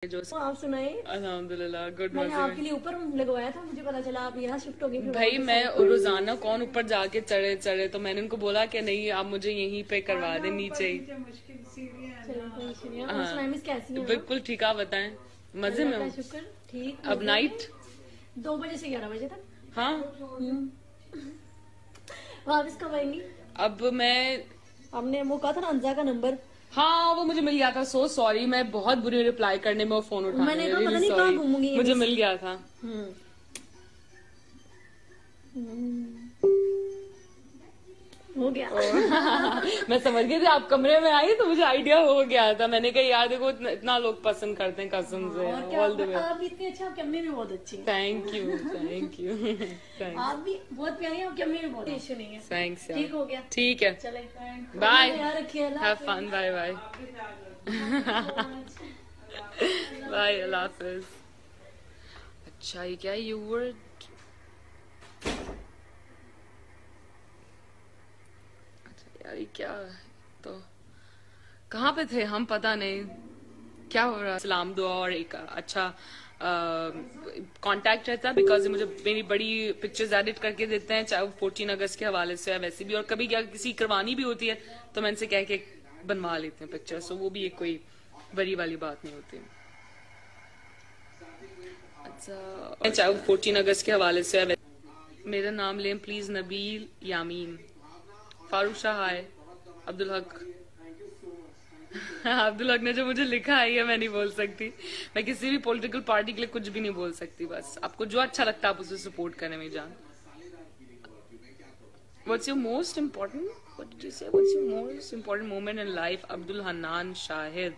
जो आप सुनाए। अल्हम्दुलिल्लाह गुड। मैंने आपके लिए ऊपर लगवाया था, मुझे पता चला आप यहाँ शिफ्ट हो गई। भाई मैं रोजाना कौन ऊपर जाके चढ़े तो मैंने उनको बोला कि नहीं आप मुझे यहीं पे करवा दें नीचे ही। कैसी है? बिल्कुल ठीक। आप बताएं? मजे में हूँ। शुक्र ठीक। अब नाइट 2 बजे से 11 बजे तक। हाँ वापस कब आएंगी? अब मैं हमने वो कहा था ना अंजा का नंबर। हाँ वो मुझे मिल गया था। सो सॉरी मैं बहुत बुरी रिप्लाई करने में, वो फोन उठाने में। मैंने कहा पता नहीं कहाँ घूमूंगी। मुझे मिल गया था। हो गया। मैं समझ गई थी आप कमरे में आई तो मुझे आइडिया हो गया था। मैंने कहा यार देखो इतना लोग पसंद करते हैं कसम से। All the way. आप इतनी अच्छी, आपकी अम्मी भी बहुत अच्छी है। Thank you thank you. आप भी बहुत प्यारी हैं, आपकी अम्मी भी बहुत इशू नहीं है। थैंक्स यार। ठीक हो गया। ठीक है चले bye. Have fun. Bye bye bye अल्लाह हाफिज। अच्छा ये क्या यू वर्ड यार क्या तो कहाँ पे थे हम पता नहीं क्या हो रहा। सलाम दुआ और एक अच्छा कांटेक्ट रहता है बिकॉज मुझे मेरी बड़ी पिक्चर्स एडिट करके देते हैं, चाहे वो 14 अगस्त के हवाले से है वैसे भी, और कभी क्या किसी करवानी भी होती है तो मैं इनसे कह के बनवा लेते हैं पिक्चर्स, तो वो भी एक कोई बड़ी वाली बात नहीं होती। अच्छा चाहे वो 14 अगस्त के हवाले से है। मेरा नाम लें प्लीज। नबील यामीन फारूक शाह हाय। अब्दुल हक अब्दुल हक ने जो मुझे लिखा है ये मैं नहीं बोल सकती। मैं किसी भी पॉलिटिकल पार्टी के लिए कुछ भी नहीं बोल सकती। बस आपको जो अच्छा लगता है आप उसे सपोर्ट करें मेरी जान। What's your most important? What did you say? What's your most important moment in life? Abdul Hannan Shahid.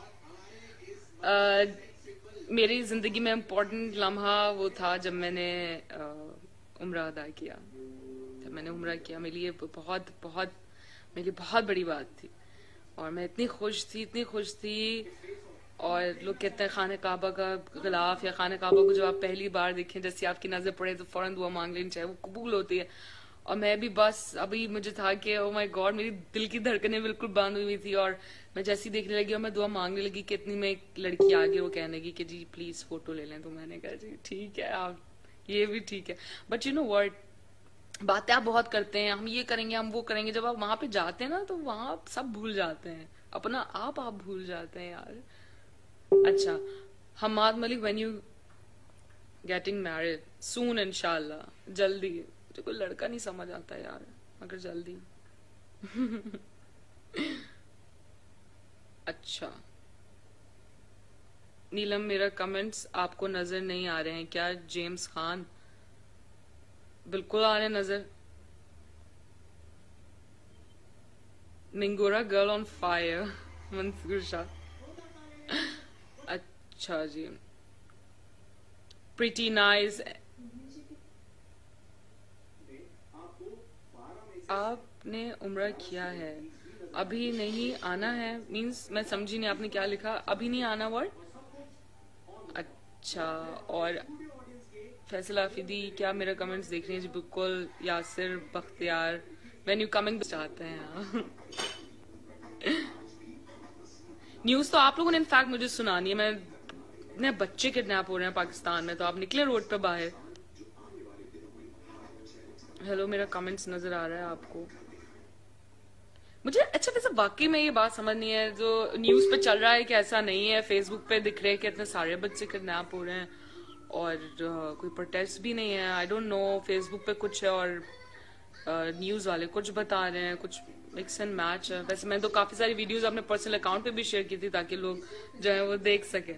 मेरी जिंदगी में इम्पोर्टेंट लम्हा वो था जब मैंने उम्रा अदा किया। जब मैंने उम्रा किया मेरे लिए मेरे लिए बहुत बड़ी बात थी और मैं इतनी खुश थी। और लोग कहते हैं खाने काबा का गिलाफ या खाने काबा को जब आप पहली बार देखें जैसे आपकी नजर पड़े तो फौरन दुआ मांग लेनी चाहिए, वो कबूल होती है। और मैं भी बस अभी मुझे था कि ओ माय गॉड मेरी दिल की धड़कनें बिल्कुल बंद हुई थी और मैं जैसी देखने लगी और मैं दुआ मांगने लगी कि इतनी में एक लड़की आ गई, वो कहने लगी कि जी प्लीज फोटो ले लें। तो मैंने कहा जी ठीक है आप ये भी ठीक है। बट यू नो व्हाट, बातें आप बहुत करते हैं, हम ये करेंगे हम वो करेंगे, जब आप वहां पे जाते हैं ना तो वहां आप सब भूल जाते हैं, अपना आप भूल जाते हैं यार। अच्छा Hammad Malik when you getting married soon इंशाल्लाह, जल्दी। मुझे कोई लड़का नहीं समझ आता यार मगर जल्दी। अच्छा नीलम मेरा कमेंट्स आपको नजर नहीं आ रहे हैं क्या? जेम्स खान बिल्कुल आ रहे नजर। निंगोरा girl on fire Mansoor Shah. अच्छा जी प्रिटी नाइस। आपने उम्रा किया है अभी नहीं आना है मींस मैं समझी नहीं आपने क्या लिखा। अभी नहीं आना वर्ड? अच्छा और फैसल आफिदी क्या मेरा कमेंट्स देख रही हैं? जी बिल्कुल। Yasir Bakhtiyar when you coming चाहते हैं। न्यूज तो आप लोगों ने इनफैक्ट मुझे सुनानी है। मैं बच्चे किडनैप हो रहे हैं पाकिस्तान में तो आप निकले रोड पे बाहर। हेलो मेरा कमेंट्स नजर आ रहा है आपको? मुझे अच्छा वैसे वाकई में ये बात समझ नहीं है जो न्यूज पे चल रहा है कि ऐसा नहीं है, फेसबुक पे दिख रहे हैं कि इतने सारे बच्चे किडनैप हो रहे हैं और कोई प्रोटेस्ट भी नहीं है। आई डोंट नो फेसबुक पे कुछ है और न्यूज वाले कुछ बता रहे हैं, कुछ मिक्स एंड मैच है। वैसे मैंने तो काफी सारी वीडियोस अपने पर्सनल अकाउंट पे भी शेयर की थी ताकि लोग जो है वो देख सके।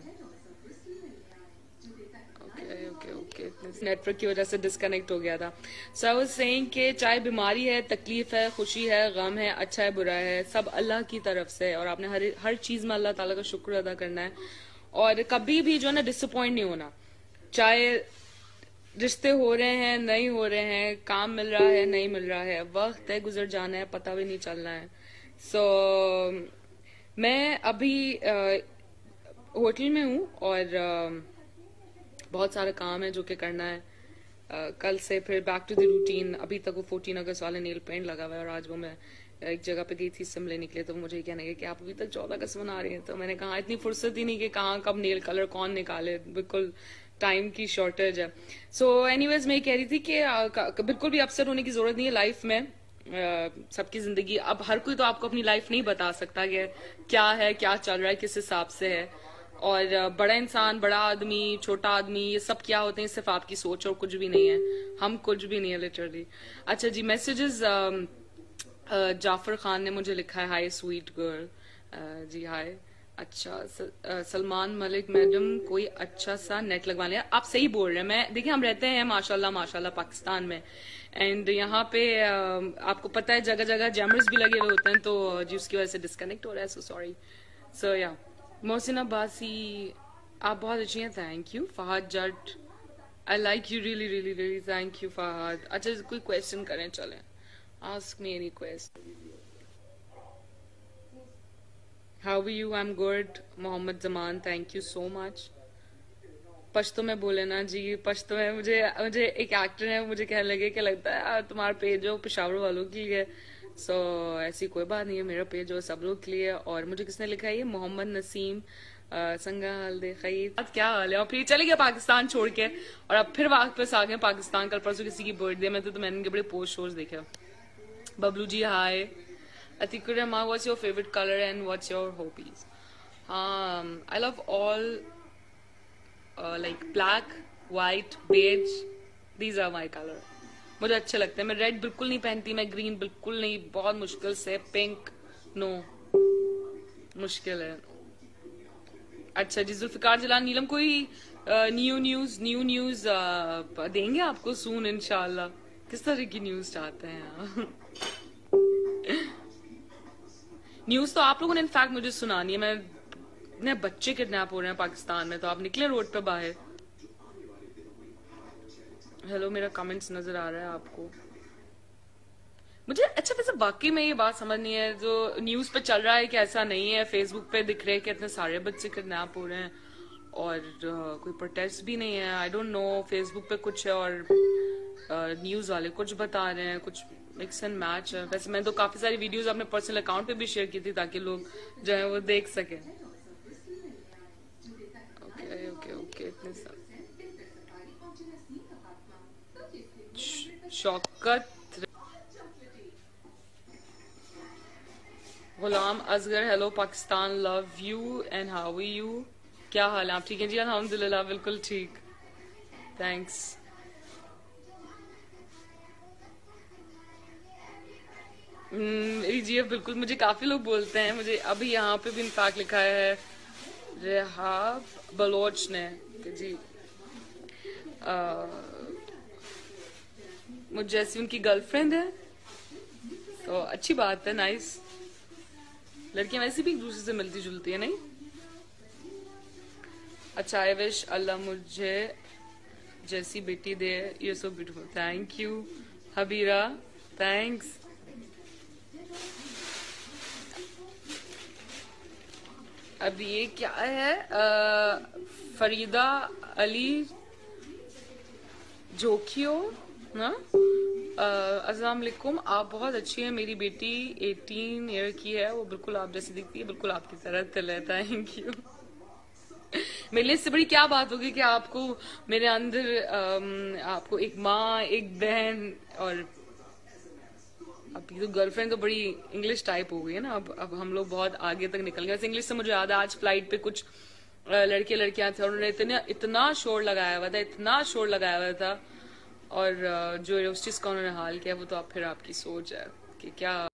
ओके नेटवर्क की वजह से डिस्कनेक्ट हो गया था। सो आई वाज सेइंग कि चाहे बीमारी है, तकलीफ है, खुशी है, गम है, अच्छा है, बुरा है, सब अल्लाह की तरफ से और आपने हर चीज में अल्लाह ताला का शुक्र अदा करना है और कभी भी जो है ना डिसअपॉइंट नहीं होना। चाहे रिश्ते हो रहे हैं नहीं हो रहे हैं, काम मिल रहा है नहीं मिल रहा है, वक्त है गुजर जाना है, पता भी नहीं चलना है। सो मैं अभी होटल में हूँ और बहुत सारा काम है जो कि करना है। कल से फिर बैक टू द रूटीन। अभी तक वो 14 अगस्त वाले नेल पेंट लगा हुआ है और आज वो मैं एक जगह पे गई थी सिम लेने के लिए, तो मुझे कहने लगे कि आप अभी तक 14 अगस्त मना रही हैं। तो मैंने कहा इतनी फुर्सत ही नहीं कि कहाँ कब नेल कलर कौन निकाले, बिल्कुल टाइम की शॉर्टेज है। सो एनीवेज मैं कह रही थी कि बिल्कुल भी अपसेट होने की जरूरत नहीं है लाइफ में। सबकी जिंदगी, अब हर कोई तो आपको अपनी लाइफ नहीं बता सकता कि क्या है, क्या चल रहा है, किस हिसाब से है। और बड़ा इंसान, बड़ा आदमी, छोटा आदमी, ये सब क्या होते हैं, सिर्फ आपकी सोच और कुछ भी नहीं है। हम कुछ भी नहीं है लिटरली। अच्छा जी, मैसेजेस जाफर खान ने मुझे लिखा है, हाय स्वीट गर्ल। जी हाय। अच्छा सलमान मलिक मैडम कोई अच्छा सा नेट लगवा लिया। आप सही बोल रहे हैं। मैं देखिए, हम रहते हैं माशाल्लाह माशाल्लाह पाकिस्तान में, एंड यहाँ पे आपको पता है जगह जगह जैमर्स भी लगे हुए होते हैं, तो जिसकी वजह से डिस्कनेक्ट हो रहा है। So sorry. सो या मोहसिन अब्बासी, आप बहुत अच्छी हैं, thank you. Fahad Jatt, I like you really really really, thank you Fahad. अच्छा कोई क्वेश्चन करें, चलें, ask me any question. How are you? I am good. Mohammad Zaman, thank you so much. Pashto में बोले ना जी, पश्तो में मुझे एक एक्टर है, मुझे कहने लगे कि लगता है तुम्हारा पेज हो पेशावर वालों के लिए। सो ऐसी कोई बात नहीं है, मेरा पेज हो सब लोग के लिए। और मुझे किसने लिखा है ये? मोहम्मद नसीम संगा हाल दे खईद, क्या हाल है? और फिर चले गए पाकिस्तान छोड़ के, और अब फिर वापस आ गए पाकिस्तान। कल परसों किसी की बर्थडे में तो मैंने इनके बड़े पोस्ट शोज देखे। बबलू जी हाय। Atikur Rahman, what's your favorite color and what's your hobbies? I love all like black, white, beige. These are my color. मुझे अच्छे लगते हैं। मैं रेड बिल्कुल नहीं पहनती, मैं ग्रीन बिल्कुल नहीं, बहुत मुश्किल से। पिंक नो, मुश्किल है। अच्छा जी, जुल्फिकार जलान नीलम, कोई न्यू न्यूज देंगे आपको सून इंशाल्लाह। किस तरह की न्यूज चाहते हैं आप? न्यूज तो आप लोगों ने इनफैक्ट मुझे सुनानी है। मैं बच्चे किडनैप हो रहे हैं पाकिस्तान में, तो आप निकले रोड पे बाहर। हेलो, मेरा कमेंट्स नजर आ रहा है आपको? मुझे अच्छा वैसे वाकई में ये बात समझ नहीं है, जो न्यूज पे चल रहा है कि ऐसा नहीं है, फेसबुक पे दिख रहे हैं कि इतने सारे बच्चे किडनैप हो रहे हैं और कोई प्रोटेस्ट भी नहीं है। आई डोंट नो, फेसबुक पे कुछ है और न्यूज वाले कुछ बता रहे हैं, कुछ मिक्स एंड मैच है। वैसे मैंने तो काफी सारी वीडियोस अपने पर्सनल अकाउंट पे भी शेयर की थी ताकि लोग जो है वो देख सके। ओके ओके ओके, इतने सारे। Shaukat Ghulam Asghar, hello Pakistan, love you and how are you? क्या हाल है? आप ठीक है जी? अल्हम्दुलिल्लाह बिल्कुल ठीक, थैंक्स। जी बिल्कुल, मुझे काफी लोग बोलते हैं। मुझे अभी यहाँ पे भी इनफैक्ट लिखा है रेहाब बलोच ने कि जी मुझे जैसी उनकी गर्लफ्रेंड है, तो अच्छी बात है, नाइस। लड़कियां वैसे भी एक दूसरे से मिलती जुलती है, नहीं? अच्छा, आई विश अल्लाह मुझे जैसी बेटी दे, you so beautiful, thank you Habeera, thanks. अब ये क्या है? फरीदा अली जोखियो ना, अस्सलाम वालेकुम, आप बहुत अच्छी हैं। मेरी बेटी 18 ईयर की है, वो बिल्कुल आप जैसी दिखती है, बिल्कुल आपकी तरह तिल है, थैंक यू। मेरे लिए इससे बड़ी क्या बात होगी कि आपको मेरे अंदर आपको एक माँ, एक बहन, और अब तो गर्लफ्रेंड तो बड़ी इंग्लिश टाइप हो गई है ना। अब हम लोग बहुत आगे तक निकल गए। इंग्लिश से मुझे याद है, आज फ्लाइट पे कुछ लड़के लड़कियां थे, उन्होंने इतना शोर लगाया हुआ था, इतना शोर लगाया हुआ था, और जो उस चीज का उन्होंने हाल किया वो तो अब फिर आपकी सोच है कि क्या